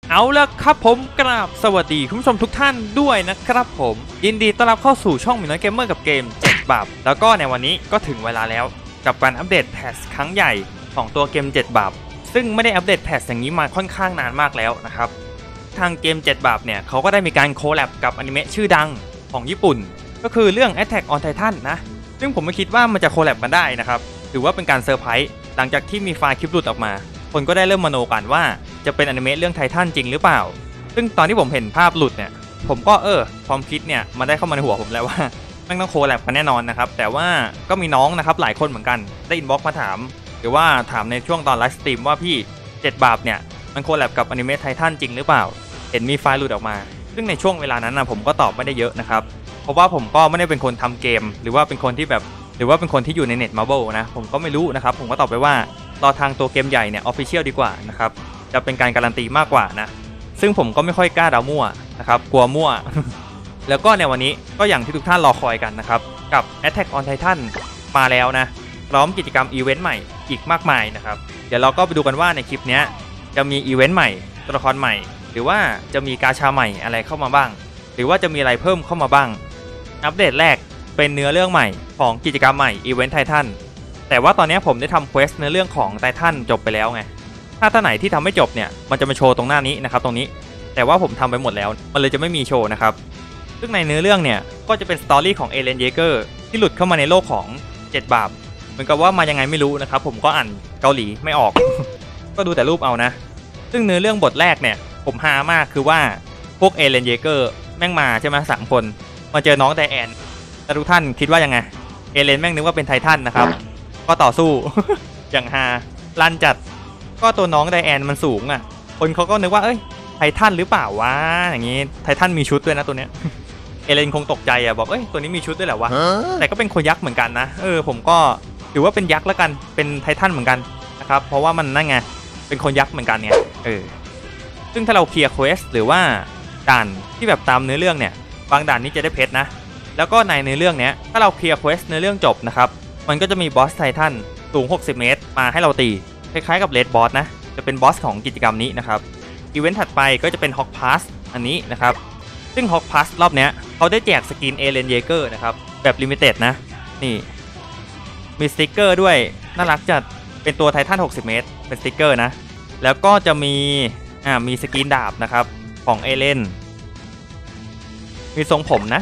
เอาละครับผมกราบสวัสดีคุณผู้ชมทุกท่านด้วยนะครับผมยินดีต้อนรับเข้าสู่ช่องหมีน้อยเกมเมอร์กับเกม7 บาปแล้วก็ในวันนี้ก็ถึงเวลาแล้วกับการอัปเดตแพทช์ครั้งใหญ่ของตัวเกม7 บาปซึ่งไม่ได้อัปเดตแพทช์อย่างนี้มาค่อนข้างนานมากแล้วนะครับทางเกม7 บาปเนี่ยเขาก็ได้มีการโคแลบกับอนิเมะชื่อดังของญี่ปุ่นก็คือเรื่อง Attack on Titan นะซึ่งผมไม่คิดว่ามันจะโคแลบกันได้นะครับถือว่าเป็นการเซอร์ไพรส์หลังจากที่มีไฟล์คลิปหลุดออกมาคนก็ได้เริ่มมโนกันว่าจะเป็นอนิเมะเรื่องไททันจริงหรือเปล่าซึ่งตอนที่ผมเห็นภาพหลุดเนี่ยผมก็ความคิดเนี่ยมันได้เข้ามาในหัวผมแล้วว่าแม่งต้องโคแลบกันแน่นอนนะครับแต่ว่าก็มีน้องนะครับหลายคนเหมือนกันได้อินบ็อกซ์มาถามหรือว่าถามในช่วงตอนไลฟ์สตรีมว่าพี่7 บาปเนี่ยมันโคแลบกับอนิเมะไททันจริงหรือเปล่าเห็นมีไฟล์หลุดออกมาซึ่งในช่วงเวลานั้นนะผมก็ตอบไม่ได้เยอะนะครับเพราะว่าผมก็ไม่ได้เป็นคนทำเกมหรือว่าเป็นคนที่อยู่ในเน็ตมาร์เบิลนะผมก็ไม่รู้นะครับผมก็ตอบไปว่ารอทางตัวเกมใหญ่เนี่ยออฟฟิเชียลดีกว่านะครับจะเป็นการการันตีมากกว่านะซึ่งผมก็ไม่ค่อยกล้าเดามั่วนะครับกลัวมั่ว แล้วก็ในวันนี้ก็อย่างที่ทุกท่านรอคอยกันนะครับกับ Attack on Titan มาแล้วนะพร้อมกิจกรรมอีเวนต์ใหม่อีกมากมายนะครับเดี๋ยวเราก็ไปดูกันว่าในคลิปนี้จะมีอีเวนต์ใหม่ตัวละครใหม่หรือว่าจะมีกาชาใหม่อะไรเข้ามาบ้างหรือว่าจะมีอะไรเพิ่มเข้ามาบ้างอัปเดตแรกเป็นเนื้อเรื่องใหม่ของกิจกรรมใหม่อีเวนต์ไททันแต่ว่าตอนนี้ผมได้ทำเควสเนื้อเรื่องของไททันจบไปแล้วไงถ้าท่านไหนที่ทำไม่จบเนี่ยมันจะมาโชว์ตรงหน้านี้นะครับตรงนี้แต่ว่าผมทำไปหมดแล้วมันเลยจะไม่มีโชว์นะครับซึ่งในเนื้อเรื่องเนี่ยก็จะเป็นสตอรี่ของเอเลนเยเกอร์ที่หลุดเข้ามาในโลกของ7 บาปเหมือนกับว่ามายังไงไม่รู้นะครับผมก็อ่านเกาหลีไม่ออก ก็ดูแต่รูปเอานะซึ่งเนื้อเรื่องบทแรกเนี่ยผมฮามากคือว่าพวกเอเลนเยเกอร์แม่งมาใช่ไหม3 คนมาเจอน้องไดแอนแต่ทุกท่านคิดว่ายังไงเอเลนแม่งนึกว่าเป็นไททันนะครับก็ต่อสู้ อย่างฮาลั่นจัดก็ตัวน้องไดแอนมันสูงอ่ะคนเขาก็นึกว่าไททันหรือเปล่าวะอย่างงี้ไททันมีชุดด้วยนะตัวเนี้ย เอเลนคงตกใจอ่ะบอกตัวนี้มีชุดด้วยแหละวะแต่ก็เป็นคนยักษ์เหมือนกันนะผมก็ถือว่าเป็นยักษ์แล้วกันเป็นไททันเหมือนกันนะครับเพราะว่ามันนั่นไงเป็นคนยักษ์เหมือนกันเนี่ยซึ่งถ้าเราเคลียร์เควสหรือว่าด่านที่แบบตามเนื้อเรื่องเนี่ยบางด่านนี้จะได้เพชรนะแล้วก็ในเนื้อเรื่องเนี้ยถ้าเราเคลียร์เควสเนื้อเรื่องจบนะครับมันก็จะมีบอสไททันสูง60 เมตรมาให้เราตีคล้ายๆกับเลดบอสนะจะเป็นบอสของกิจกรรมนี้นะครับอีเวนต์ถัดไปก็จะเป็นฮอกพาสอันนี้นะครับซึ่งฮอกพาสรอบเนี้ยเขาได้แจกสกินเอเลนเยเกอร์นะครับแบบลิมิเต็ดนะนี่มีสติกเกอร์ด้วยน่ารักจัดเป็นตัวไททัน60 เมตรเป็นสติกเกอร์นะแล้วก็จะมีสกินดาบนะครับของเอเลนมีทรงผมนะ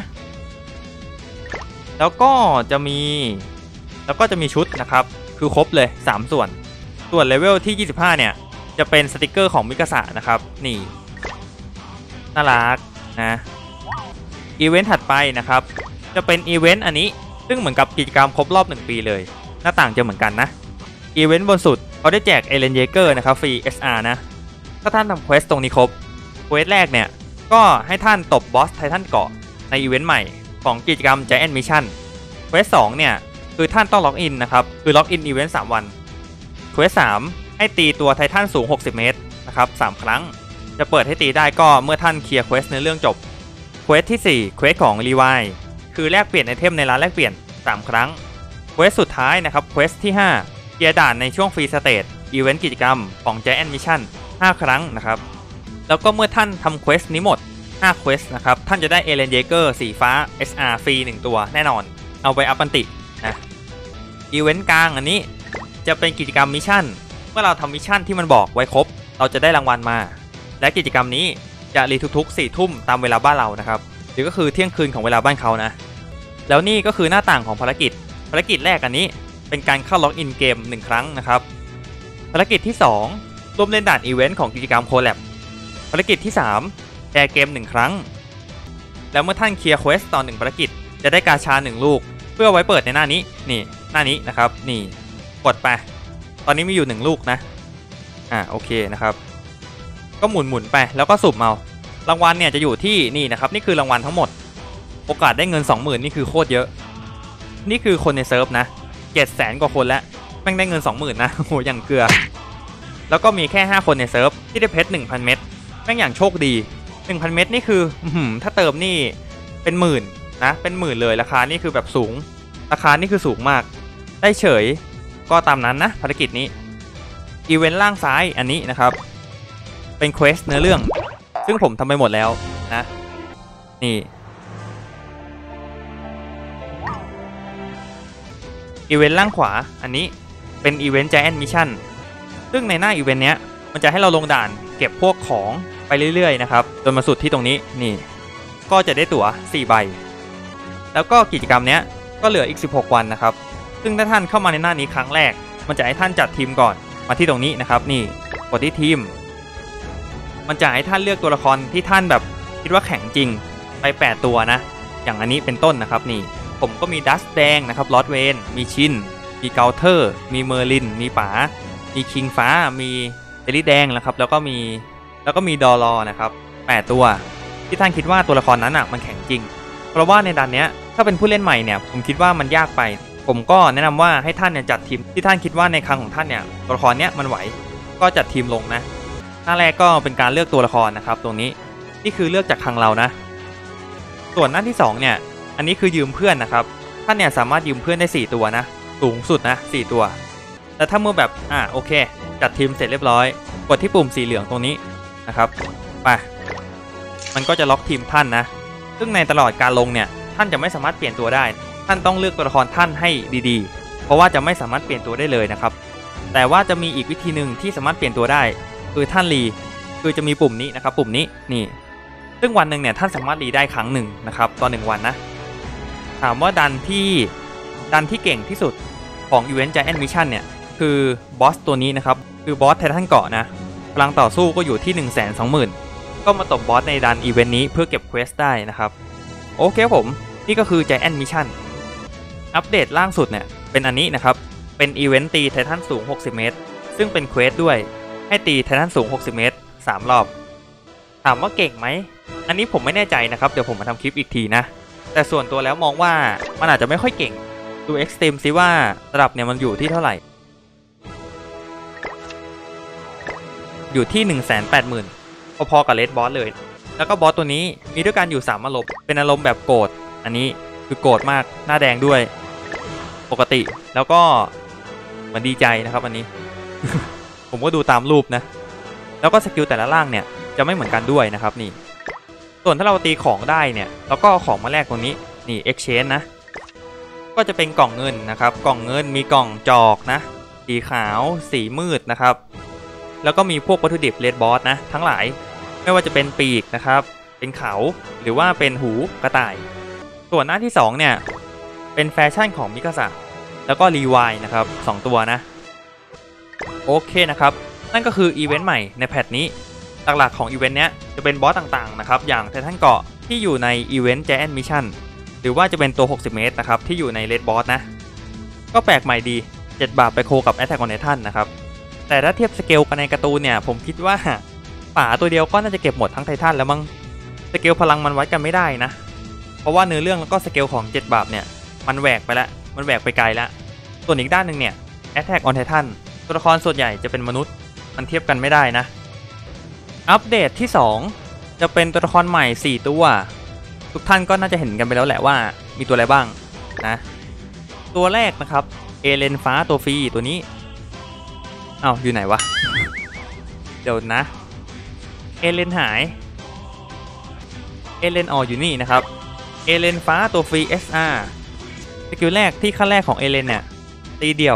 แล้วก็จะมีชุดนะครับคือครบเลย3 ส่วนเลเวลที่25เนี่ยจะเป็นสติกเกอร์ของมิกาสะนะครับนี่น่ารักนะอีเวนต์ถัดไปนะครับจะเป็นอีเวนต์อันนี้ซึ่งเหมือนกับกิจกรรมครบรอบ1 ปีเลยหน้าต่างจะเหมือนกันนะอีเวนต์บนสุดเขาได้แจกเอเลนเยเกอร์นะครับฟรี SR นะถ้าท่านทำเควสตรงนี้ครบเควสแรกเนี่ยก็ให้ท่านตบบอสไททันเกาะในอีเวนต์ใหม่ของกิจกรรม Giant Mission เควส2เนี่ยคือท่านต้องล็อกอินนะครับคือล็อกอินอีเวนต์3 วันเควส3ให้ตีตัวไททันสูง60 เมตรนะครับ3 ครั้งจะเปิดให้ตีได้ก็เมื่อท่านเคลียร์เควสในเรื่องจบเควสที่4เควสของรีไวล์คือแลกเปลี่ยนไอเทมในร้านแลกเปลี่ยน3 ครั้งเควสสุดท้ายนะครับเควสที่5เคลียร์ด่านในช่วงฟรีสเตจอีเวนต์กิจกรรมของ Giant Mission 5 ครั้งนะครับแล้วก็เมื่อท่านทำเควสนี้หมด5 เควสนะครับท่านจะได้เอเลนเยเกอร์สีฟ้า SR ฟรี1 ตัวแน่นอนเอาไปอัพอันตินะอีเวนต์กลางอันนี้จะเป็นกิจกรรมมิชชั่นเมื่อเราทำมิชชั่นที่มันบอกไว้ครบเราจะได้รางวัลมาและกิจกรรมนี้จะรีทุกๆ4 ทุ่มตามเวลาบ้านเรานะครับหรือก็คือเที่ยงคืนของเวลาบ้านเขานะแล้วนี่ก็คือหน้าต่างของภารกิจแรกอันนี้เป็นการเข้าล็อกอินเกม1 ครั้งนะครับภารกิจที่2ร่วมเล่นด่านอีเวนต์ของกิจกรรมโคแลบภารกิจที่3แชร์เกม1 ครั้งแล้วเมื่อท่านเคลียร์เควสต่อ1 ภารกิจจะได้กาชา1 ลูกเพื่อไว้เปิดในหน้านี้หน้านี้นะครับนี่กดไปตอนนี้มีอยู่1 ลูกนะโอเคนะครับก็หมุนไปแล้วก็สุ่มเอารางวัลเนี่ยจะอยู่ที่นี่นะครับนี่คือรางวัลทั้งหมดโอกาสได้เงิน 20,000 นี่คือโคตรเยอะนี่คือคนในเซิร์ฟนะ700,000 กว่าคนแล้วแม่งได้เงิน 20,000 นะโหอย่างเกลือแล้วก็มีแค่5 คนในเซิร์ฟที่ได้เพชร 1,000 เม็ดแม่งอย่างโชคดี 1,000 เม็ดนี่คือถ้าเติมนี่เป็นหมื่นนะเป็นหมื่นเลยราคานี่คือแบบสูงราคานี่คือสูงมากได้เฉยก็ตามนั้นนะภารกิจนี้อีเวนต์ล่างซ้ายอันนี้นะครับเป็นเควสเนื้อเรื่องซึ่งผมทำไปหมดแล้วนะนี่อีเวนต์ล่างขวาอันนี้เป็นอีเวนต์ Giant Mission ซึ่งในหน้าอีเวนต์เนี้ยมันจะให้เราลงด่านเก็บพวกของไปเรื่อยๆนะครับจนมาสุดที่ตรงนี้นี่ก็จะได้ตั๋ว4 ใบแล้วก็กิจกรรมเนี้ยก็เหลืออีก16 วันนะครับซึ่งถ้าท่านเข้ามาในหน้านี้ครั้งแรกมันจะให้ท่านจัดทีมก่อนมาที่ตรงนี้นะครับนี่กดที่ทีมมันจะให้ท่านเลือกตัวละครที่ท่านแบบคิดว่าแข็งจริงไป8 ตัวนะอย่างอันนี้เป็นต้นนะครับนี่ผมก็มีดัสแดงนะครับลอตเวนมีชินมีเกาเทอร์มีเมอร์ลินมีป๋ามีคิงฟ้ามีเอลิแดงนะครับแล้วก็มีดอลลนะครับ8 ตัวที่ท่านคิดว่าตัวละครนั้นอ่ะมันแข็งจริงเพราะว่าในด่านเนี้ยถ้าเป็นผู้เล่นใหม่เนี่ยผมคิดว่ามันยากไปผมก็แนะนำว่าให้ท่านเนี่ยจัดทีมที่ท่านคิดว่าในครั้งของท่านเนี่ยตัวละครเนี้ยมันไหวก็จัดทีมลงนะหน้าแรกก็เป็นการเลือกตัวละครนะครับตรงนี้นี่คือเลือกจากครั้งเรานะส่วนหน้าที่2เนี่ยอันนี้คือยืมเพื่อนนะครับท่านเนี่ยสามารถยืมเพื่อนได้4 ตัวนะสูงสุดนะ4 ตัวแต่ถ้าเมื่อแบบโอเคจัดทีมเสร็จเรียบร้อยกดที่ปุ่มสีเหลืองตรงนี้นะครับไปมันก็จะล็อกทีมท่านนะซึ่งในตลอดการลงเนี่ยท่านจะไม่สามารถเปลี่ยนตัวได้ท่านต้องเลือกตัวละครท่านให้ดีๆเพราะว่าจะไม่สามารถเปลี่ยนตัวได้เลยนะครับแต่ว่าจะมีอีกวิธีหนึ่งที่สามารถเปลี่ยนตัวได้คือท่านรีคือจะมีปุ่มนี้นะครับปุ่มนี้นี่ซึ่งวันหนึ่งเนี่ยท่านสามารถรีได้ครั้งหนึ่งนะครับต่อ1 วันนะถามว่าดันที่เก่งที่สุดของ Event Giant Mission เนี่ยคือบอสตัวนี้นะครับคือบอสไททันเกาะนะพลังต่อสู้ก็อยู่ที่ 120,000 ก็มาตบบอสในดันอีเวนต์นี้เพื่อเก็บเควสได้นะครับโอเคผมนี่ก็คือ Giant Mission อัปเดตล่าสุดเนี่ยเป็นอันนี้นะครับเป็นอีเวนต์ตีไททันสูง60 เมตรซึ่งเป็นเควสด้วยให้ตีไททันสูง60 เมตร3 รอบถามว่าเก่งไหมอันนี้ผมไม่แน่ใจนะครับเดี๋ยวผมมาทำคลิปอีกทีนะแต่ส่วนตัวแล้วมองว่ามันอาจจะไม่ค่อยเก่งดูเอ็กซ์ตรีมซิว่าระดับเนี่ยมันอยู่ที่เท่าไหร่อยู่ที่ 180,000 พอๆกับเลดบอสเลยแล้วก็บอสตัวนี้มีด้วยกันอยู่3 อารมณ์เป็นอารมณ์แบบโกรธอันนี้คือโกรธมากหน้าแดงด้วยปกติแล้วก็เหมือนดีใจนะครับอันนี้ ผมก็ดูตามรูปนะแล้วก็สกิลแต่ละร่างเนี่ยจะไม่เหมือนกันด้วยนะครับนี่ส่วนถ้าเราตีของได้เนี่ยแล้วก็ของมาแลกตรงนี้นี่ exchange นะก็จะเป็นกล่องเงินนะครับกล่องเงินมีกล่องจอกนะสีขาวสีมืดนะครับแล้วก็มีพวกวัตถุดิบเลดบอสนะทั้งหลายไม่ว่าจะเป็นปีกนะครับเป็นเขาหรือว่าเป็นหูกระต่ายส่วนหน้าที่2เนี่ยเป็นแฟชั่นของมิคาสะแล้วก็รีวายนะครับ2 ตัวนะโอเคนะครับนั่นก็คืออีเวนต์ใหม่ในแพทนี้หลักๆของอีเวนต์เนี้ยจะเป็นบอสต่างๆนะครับอย่างไททันเกาะที่อยู่ในอีเวนต์ Giant Mission หรือว่าจะเป็นตัว60 เมตรนะครับที่อยู่ในเลดบอสนะก็แปลกใหม่ดี7 บาทไปโคกับ Attack on Titan นะครับแต่ถ้าเทียบสเกลกันในการ์ตูนเนี่ยผมคิดว่าป่าตัวเดียวก็น่าจะเก็บหมดทั้งไททันแล้วมั้งสเกลพลังมันวัดกันไม่ได้นะเพราะว่าเนื้อเรื่องแล้วก็สเกลของ7 บาทเนี่ยมันแหวกไปแล้วมันแหวกไปไกลแล้วส่วนอีกด้านหนึ่งเนี่ย Attack on Titan ตัวละครส่วนใหญ่จะเป็นมนุษย์มันเทียบกันไม่ได้นะอัปเดตที่2จะเป็นตัวละครใหม่4 ตัวทุกท่านก็น่าจะเห็นกันไปแล้วแหละว่ามีตัวอะไรบ้างนะตัวแรกนะครับเอเลนฟ้าตัวฟรีตัวนี้อยู่ไหนวะ เดี๋ยวนะเอเลนหายเอเลนอยู่นี่นะครับเอเลนฟ้าตัวฟรี SR สกิลแรกที่ขั้นแรกของเอเลนเนี่ยตีเดี่ยว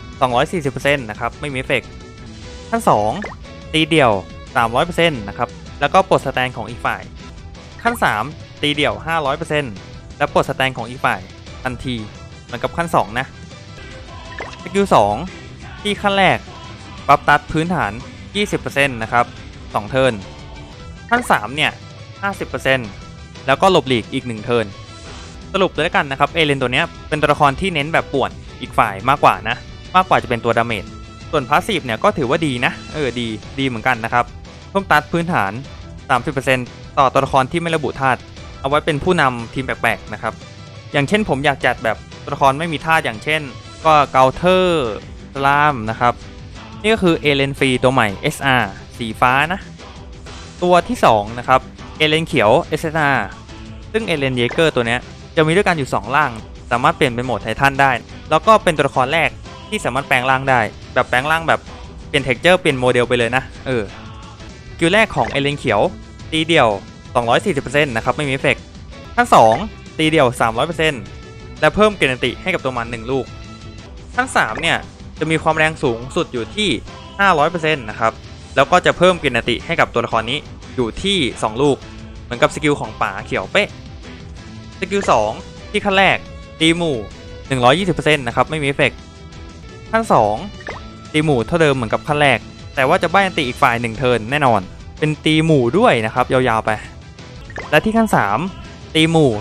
240% นะครับไม่มีเอฟเฟกต์ขั้น2ตีเดี่ยว 300% นะครับแล้วก็ปลดสแตนของอีกฝ่ายขั้น3ตีเดี่ยว 500% แล้วปลดสแตนของอีกฝ่ายทันทีเหมือนกับขั้น2นะสกิล2ที่ขั้นแรกปรับตัดพื้นฐาน 20% นะครับ2 เทิร์นขั้น3เนี่ย 50% แล้วก็หลบหลีกอีก1 เทิร์นสรุปเลยกันนะครับเอเลนตัวนี้เป็นตัวละครที่เน้นแบบป่วนอีกฝ่ายมากกว่าจะเป็นตัวดาเมจส่วนพาสซีฟเนี่ยก็ถือว่าดีนะดีเหมือนกันนะครับเพิ่มตัดพื้นฐาน 30% ต่อตัวละครที่ไม่ระบุธาตุเอาไว้เป็นผู้นำทีมแปลกๆนะครับอย่างเช่นผมอยากจัดแบบตัวละครไม่มีธาตุอย่างเช่นก็เกาเทอร์สลามนะครับนี่ก็คือเอเลนฟรีตัวใหม่ SR สีฟ้านะตัวที่2นะครับเอเลนเขียว SR ซึ่งเอเลนเยเกอร์ตัวนี้จะมีด้วยกันอยู่2 ร่างสามารถเปลี่ยนเป็นโหมดไททันได้แล้วก็เป็นตัวละครแรกที่สามารถแปลงร่างได้แบบแปลงร่างแบบเปลี่ยนเท็กเจอร์เปลี่ยนโมเดลไปเลยนะโอเคกิลแรกของเอเลนเขียวตีเดี่ยว 240% นะครับไม่มีเอฟเฟกต์ขั้น2ตีเดี่ยว 300% และเพิ่มเกรนติให้กับตัวมัน1ลูกขั้น3เนี่ยจะมีความแรงสูงสุดอยู่ที่ 500% นะครับแล้วก็จะเพิ่มเกรนติให้กับตัวละครนี้อยู่ที่2ลูกเหมือนกับสกิลของป่าเขียวเป๊ะสกิล2ที่ขั้นแรกตีหมู่ 120% นะครับไม่มีเอฟเฟกต์ขั้น2ตีหมู่เท่าเดิมเหมือนกับขั้นแรกแต่ว่าจะใบ้อันติอีกฝ่าย1เทิร์นแน่นอนเป็นตีหมู่ด้วยนะครับยาวๆไปและที่ขั้น3ตีหมู่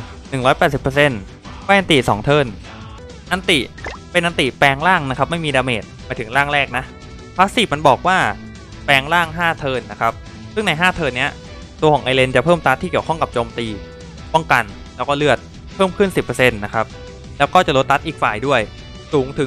180% ใบ้อันติ2เทิร์นอันติเป็นอันติแปลงร่างนะครับไม่มีดาเมจมาถึงร่างแรกนะพาสซีฟมันบอกว่าแปลงร่าง5เทิร์นนะครับซึ่งใน5เทิร์นเนี้ยตัวของไอเลนจะเพิ่มตัดที่เกี่ยวข้องกับโจมตีป้องกันแล้วก็เลือดเพิ่มขึ้น 10% นะครับแล้วก็จะลดตัดอีกฝ่ายด้วยสูงถึง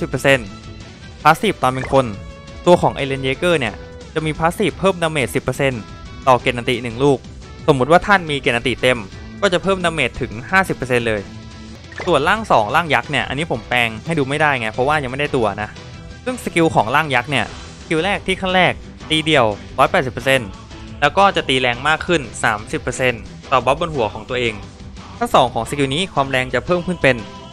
30% พาสซีฟตอนเป็นคนตัวของไอเลนเยเกอร์เนี่ยจะมีพาสซีฟเพิ่มดาเมจ 10% ต่อเกรนติ1ลูกสมมุติว่าท่านมีเกรนติเต็มก็จะเพิ่มดาเมจถึง 50% เลยส่วนร่าง2ร่างยักษ์เนี่ยอันนี้ผมแปลงให้ดูไม่ได้ไงเพราะว่ายังไม่ได้ตัวนะซึ่งสกิลของร่างยักษ์เนี่ยสกิลแรกที่ขั้นแรกตีเดี่ยว 180% แล้วก็จะตีแรงมากขึ้น 30% ต่อบัฟบนหัวของตัวเองขั้น2ของสกิลนี้ความแรงจะเพิ่มขึ้นเป็น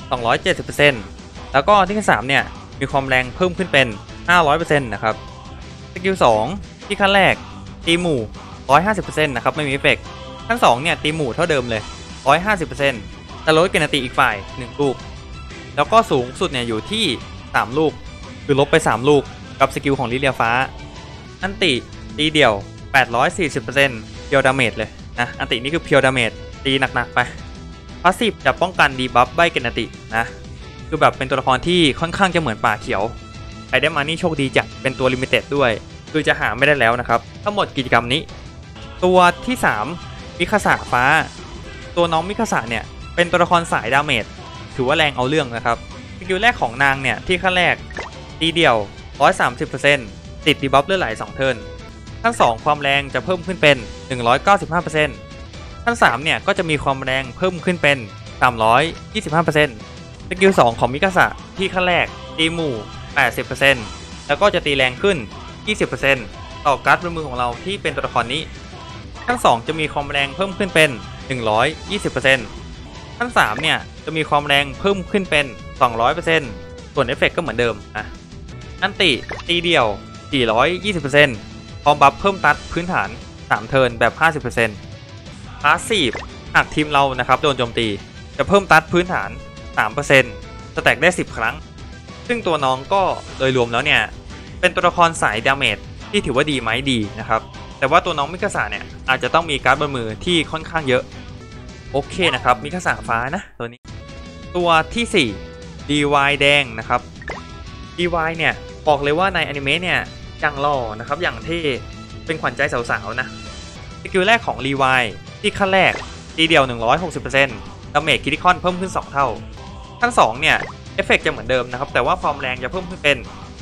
270% แล้วก็ที่ขั้น3เนี่ยมีความแรงเพิ่มขึ้นเป็น 500% นะครับสกิล2ที่ขั้นแรกตีหมู่ 150% นะครับไม่มีเอฟเฟกต์ขั้น2เนี่ยตีหมู่เท่าเดิมเลย 150%แต่ลดเกรนติอีกฝ่าย1ลูกแล้วก็สูงสุดเนี่ยอยู่ที่3ลูกคือลบไป3ลูกกับสกิลของลิเลียฟ้าอันติตีเดี่ยว 840% เพียวดาเมจเลยนะอันตินี่คือเพียวดาเมจตีหนักๆไปพาสซีฟจะป้องกันดีบัฟใบเกรนตินะคือแบบเป็นตัวละครที่ค่อนข้างจะเหมือนป่าเขียวใครได้มานี่โชคดีจัดเป็นตัวลิมิเต็ดด้วยคือจะหาไม่ได้แล้วนะครับทั้งหมดกิจกรรมนี้ตัวที่3มิคาสะฟ้าตัวน้องมิคาสะเนี่ยเป็นตัวละครสายดาเมจถือว่าแรงเอาเรื่องนะครับสกิลแรกของนางเนี่ยที่ขั้นแรกตีเดี่ยว 130% ติดดีบัฟเลือดไหล2เทิร์นขั้น2ความแรงจะเพิ่มขึ้นเป็น 195% ขั้น3เนี่ยก็จะมีความแรงเพิ่มขึ้นเป็น 325% สกิล2ของมิคาสะที่ขั้นแรกตีหมู่ 80% แล้วก็จะตีแรงขึ้น 20% ต่อการ์ดบนมือของเราที่เป็นตัวละครนี้ขั้น2จะมีความแรงเพิ่มขึ้นเป็น 120% ขั้น3เนี่ยจะมีความแรงเพิ่มขึ้นเป็น 200% ส่วนเอฟเฟกต์ก็เหมือนเดิมนะอันติตีเดี่ยว 420% พร้อมบัฟเพิ่มตัดพื้นฐาน3เทิร์นแบบ 50% พาสซีฟหากทีมเรานะครับโดนโจมตีจะเพิ่มตัดพื้นฐาน 3% สแต็กได้10ครั้งซึ่งตัวน้องก็โดยรวมแล้วเนี่ยเป็นตัวละครสายดาเมจที่ถือว่าดีไหมดีนะครับแต่ว่าตัวน้องมิคาสะเนี่ยอาจจะต้องมีการ์ดบนมือที่ค่อนข้างเยอะโอเคนะครับมิคาสะฟ้านะตัวนี้ตัวที่4 DY แดงนะครับ DY เนี่ยบอกเลยว่าในอนิเมะเนี่ยอย่างหล่อนะครับอย่างเท่เป็นขวัญใจสาวๆนะสกิลแรกของ DY ที่ขั้นแรกตีเดี่ยว 160% ดาเมจคริติคอลเพิ่มขึ้น2เท่าขั้น2เนี่ยเอฟเฟกต์จะเหมือนเดิมนะครับแต่ว่าความแรงจะเพิ่มขึ้นเป็น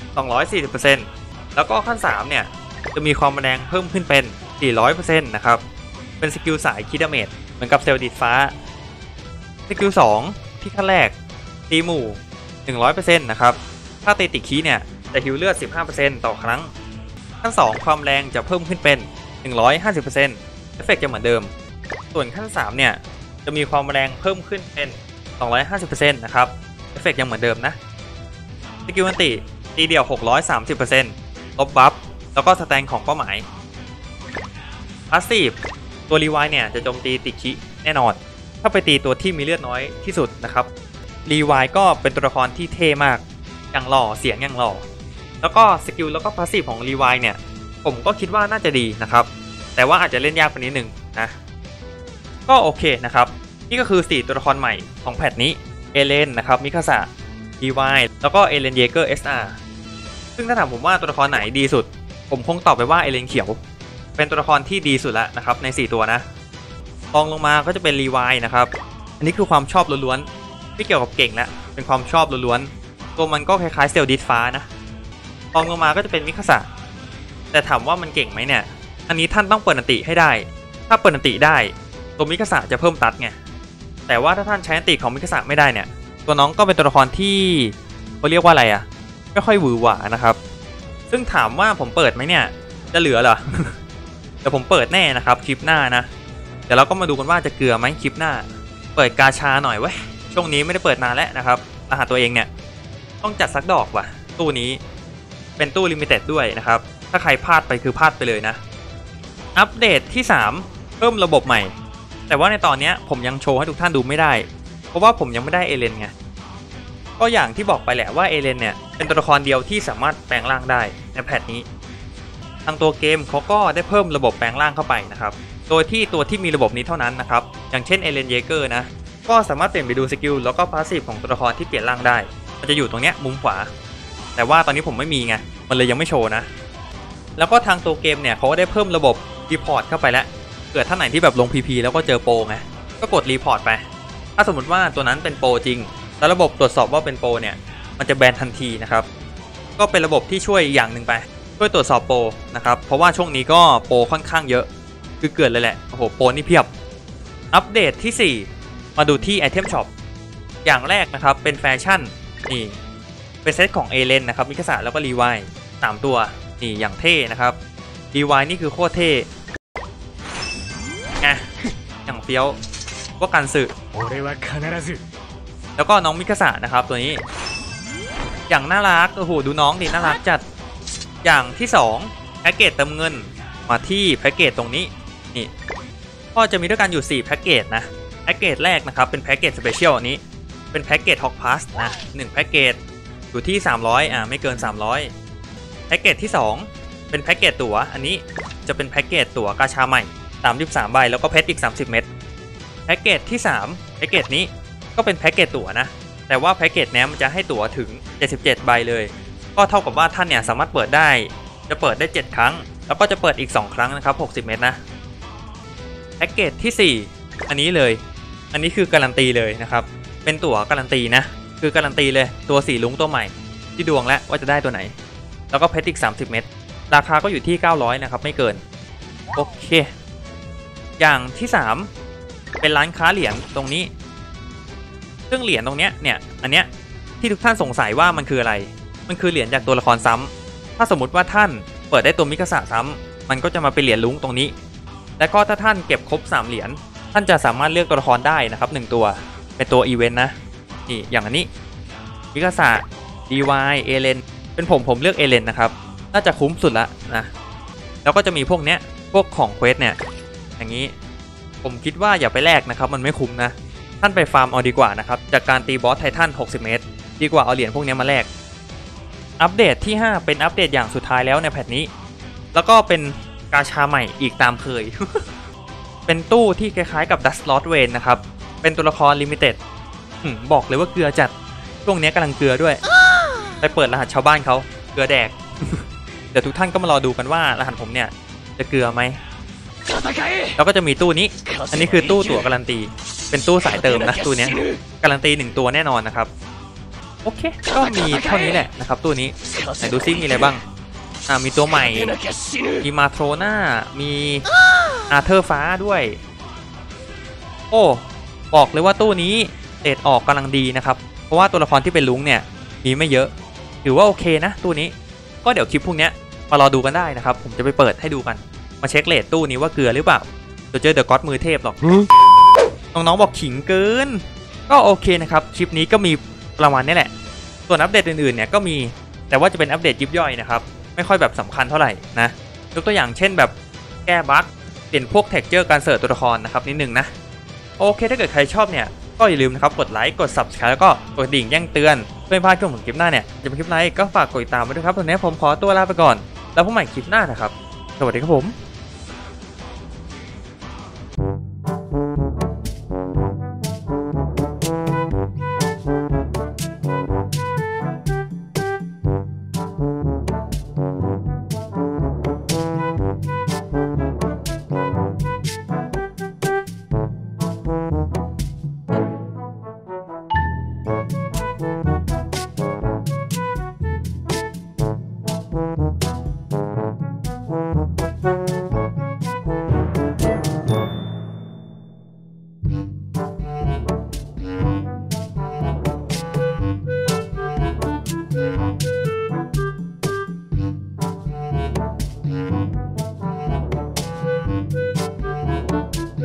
240% แล้วก็ขั้น3เนี่ยจะมีความแรงเพิ่มขึ้นเป็น 400% นะครับเป็นสกิลสายคิดดาเมจเหมือนกับเซลล์ดิดฟ้าสกิล2ที่ขั้นแรกตีหมู่ 100% นะครับถ้าตีติดคีเนี่ยจะฮิวเลือด 15% ต่อครั้งขั้น2ความแรงจะเพิ่มขึ้นเป็น 150% เอฟเฟกต์จะเหมือนเดิมส่วนขั้น3เนี่ยจะมีความแรงเพิ่มขึ้นเป็น 250% นะครับเอฟเฟกต์ยังเหมือนเดิมนะสกิลอันติตีเดี่ยว 630% ลบบัฟแล้วก็สแตนของเป้าหมายพาสซีฟตัวรีไวน์เนี่ยจะโจมตีติดคิแน่นอนถ้าไปตีตัวที่มีเลือดน้อยที่สุดนะครับรีไวน์ก็เป็นตัวละครที่เท่มากอย่างหล่อเสียงอย่างหล่อแล้วก็สกิลแล้วก็พาสซีฟของรีไวน์เนี่ยผมก็คิดว่าน่าจะดีนะครับแต่ว่าอาจจะเล่นยากไปนิดนึงนะก็โอเคนะครับนี่ก็คือ4ตัวละครใหม่ของแพทนี้เอเลนนะครับมิคาสะรีไวน์แล้วก็เอเลนเยเกอร์ SR ซึ่งถ้าถามผมว่าตัวละครไหนดีสุดผมคงตอบไปว่าเอเลนเขียวเป็นตัวละครที่ดีสุดแล้วนะครับใน4ตัวนะรองลงมาก็จะเป็นรีไวน์นะครับอันนี้คือความชอบล้วนๆไม่เกี่ยวกับเก่งแล้วเป็นความชอบล้วนๆตัวมันก็คล้ายๆเซลล์ดิสฟ้านะรองลงมาก็จะเป็นมิคาสะแต่ถามว่ามันเก่งไหมเนี่ยอันนี้ท่านต้องเปิดอันติให้ได้ถ้าเปิดอันติได้ตัวมิคาสะจะเพิ่มตัดไงแต่ว่าถ้าท่านใช้อันติของมิคาสะไม่ได้เนี่ยตัวน้องก็เป็นตัวละครที่เขาเรียกว่าอะไรอะไม่ค่อยหวือหวานะครับซึ่งถามว่าผมเปิดไหมเนี่ยจะเหลือเหรอเดี๋ยวผมเปิดแน่นะครับคลิปหน้านะเดี๋ยวเราก็มาดูกันว่าจะเกลือไหมคลิปหน้าเปิดกาชาหน่อยเว้ยช่วงนี้ไม่ได้เปิดนานแล้วนะครับรหัสตัวเองเนี่ยต้องจัดสักดอกว่ะตู้นี้เป็นตู้ลิมิเต็ดด้วยนะครับถ้าใครพลาดไปคือพลาดไปเลยนะอัปเดตที่3เพิ่มระบบใหม่แต่ว่าในตอนนี้ผมยังโชว์ให้ทุกท่านดูไม่ได้เพราะว่าผมยังไม่ได้เอเลนไงก็อย่างที่บอกไปแหละว่าเอเลนเนี่ยเป็นตัวละครเดียวที่สามารถแปลงร่างได้ในแพทนี้ทางตัวเกมเขาก็ได้เพิ่มระบบแปลงร่างเข้าไปนะครับโดยที่ตัวที่มีระบบนี้เท่านั้นนะครับอย่างเช่นเอเลนเยเกอร์นะก็สามารถเปลี่ยนไปดูสกิลแล้วก็พาสซีฟของตัวละครที่เปลี่ยนร่างได้มันจะอยู่ตรงเนี้ยมุมขวาแต่ว่าตอนนี้ผมไม่มีไงมันเลยยังไม่โชว์นะแล้วก็ทางตัวเกมเนี่ยเขาก็ได้เพิ่มระบบรีพอร์ตเข้าไปแล้วเกิดท่านไหนที่แบบลง PP แล้วก็เจอโปรไงก็กดรีพอร์ตไปถ้าสมมติว่าตัวนั้นเป็นโปรจริงแล้วระบบตรวจสอบว่าเป็นโปรเนี่ยมันจะแบนทันทีนะครับก็เป็นระบบที่ช่วยอย่างหนึ่งไปช่วยตรวจสอบโปรนะครับเพราะว่าช่วงนี้ก็โปรค่อนข้างเยอะคือเกิดเลยแหละโอ้โหโปรนี่เพียบอัปเดตที่4มาดูที่ไอเทมช็อปอย่างแรกนะครับเป็นแฟชั่นนี่เป็นเซตของเอเลนนะครับมิคาสะแล้วก็รีไวน์3ตัวนี่อย่างเท่นะครับรีไวน์นี่คือโคตรเท่อย่างเฟี้ยวว่ากันสึแล้วก็น้องมิคาสะนะครับตัวนี้อย่างน่ารักโอ้โหดูน้องดิน่ารักจัดอย่างที่2แพ็กเกจเติมเงินมาที่แพ็กเกจตรงนี้นี่ก็จะมีด้วยกันอยู่4แพ็กเกจนะแพ็กเกจแรกนะครับเป็นแพ็กเกจสเปเชียลอันนี้เป็นแพ็กเกจฮอกพาสนะ1แพ็กเกจอยู่ที่300ไม่เกิน300แพ็กเกจที่2เป็นแพ็กเกจตั๋วอันนี้จะเป็นแพ็กเกจตั๋วกาชาใหม่33ใบแล้วก็เพชรอีก30เม็ดแพ็กเกจที่3แพ็กเกจนี้ก็เป็นแพ็กเกจตั๋วนะแต่ว่าแพ็กเกจนี้มันจะให้ตั๋วถึง77ใบเลยก็เท่ากับว่าท่านเนี่ยสามารถเปิดได้จะเปิดได้7ครั้งแล้วก็จะเปิดอีก2ครั้งนะครับ60เม็ดนะแพ็กเกจที่4อันนี้เลยอันนี้คือการันตีเลยนะครับเป็นตั๋วการันตีนะคือการันตีเลยตัวสีลุ้งตัวใหม่ที่ดวงแล้วว่าจะได้ตัวไหนแล้วก็เพชรอีก30เม็ดราคาก็อยู่ที่900นะครับไม่เกินโอเคอย่างที่3เป็นร้านค้าเหรียญตรงนี้ซึ่งเหรียญตรงเนี้ยเนี่ยอันเนี้ยที่ทุกท่านสงสัยว่ามันคืออะไรมันคือเหรียญจากตัวละครซ้ำถ้าสมมติว่าท่านเปิดได้ตัวมิคาสะซ้ำมันก็จะมาเป็นเหรียญลุ้งตรงนี้แล้วก็ถ้าท่านเก็บครบ3เหรียญท่านจะสามารถเลือกตัวละครได้นะครับ1ตัวเป็นตัวอีเวนต์นะนี่อย่างอันนี้มิคาสะดีวายเอเลนเป็นผมเลือกเอเลนนะครับน่าจะคุ้มสุดละนะแล้วก็จะมีพวกเนี้ยพวกของเควสเนี่ยอย่างนี้ผมคิดว่าอย่าไปแลกนะครับมันไม่คุ้มนะท่านไปฟาร์มเอาดีกว่านะครับจากการตีบอสไททัน60เมตรดีกว่าเอาเหรียญพวกนี้มาแลกอัปเดตที่5เป็นอัปเดตอย่างสุดท้ายแล้วในแพทนี้แล้วก็เป็นกาชาใหม่อีกตามเคย เป็นตู้ที่คล้ายๆกับ Dust Lord Vayne นะครับเป็นตัวละครลิมิเต็ดบอกเลยว่าเกลือจัดช่วงนี้กำลังเกลือด้วย ไปเปิดรหัสชาวบ้านเขาเกลือแดก เดี๋ยวทุกท่านก็มารอดูกันว่ารหัสผมเนี่ยจะเกลือไหมแล้วก็จะมีตู้นี้อันนี้คือตู้ตั๋วการันตีเป็นตู้สายเติมนะตู้นี้การันตี1ตัวแน่นอนนะครับโอเคก็มีเท่านี้แหละนะครับตู้นี้ไหนดูซิมีอะไรบ้างมีตัวใหม่มีมาโทรน่ามีอาเธอร์ฟ้าด้วยโอ้บอกเลยว่าตู้นี้เดทออกกำลังดีนะครับเพราะว่าตัวละครที่เป็นลุงเนี่ยมีไม่เยอะถือว่าโอเคนะตู้นี้ก็เดี๋ยวคลิปพวกนี้มารอดูกันได้นะครับผมจะไปเปิดให้ดูกันมาเช็คเรทตู้นี้ว่าเกลือหรือเปล่าจะเจอเดอะก็อดมือเทพหรอกน้องๆบอกขิงเกินก็โอเคนะครับคลิปนี้ก็มีประมาณนี้แหละส่วนอัปเดตอื่นๆเนี่ยก็มีแต่ว่าจะเป็นอัปเดตยิบย่อยนะครับไม่ค่อยแบบสำคัญเท่าไหร่นะยกตัวอย่างเช่นแบบแก้บั๊กเปลี่ยนพวกเท็กเจอร์การเสิร์ชตัวละครนะครับนิดนึงนะโอเคถ้าเกิดใครชอบเนี่ยก็อย่าลืมนะครับกดไลค์กด Subscribe แล้วก็กดดิ่งแจ้งเตือนเพื่อไม่พลาดช่วงของคลิปหน้าเนี่ยจะเป็นคลิปไหนก็ฝากกดติดตามไว้ด้วยครับตอนนี้ผมขอตัวลาไปก่อนแล้วพบใหม่คลิปหน้านะครับสวัสดีครับผม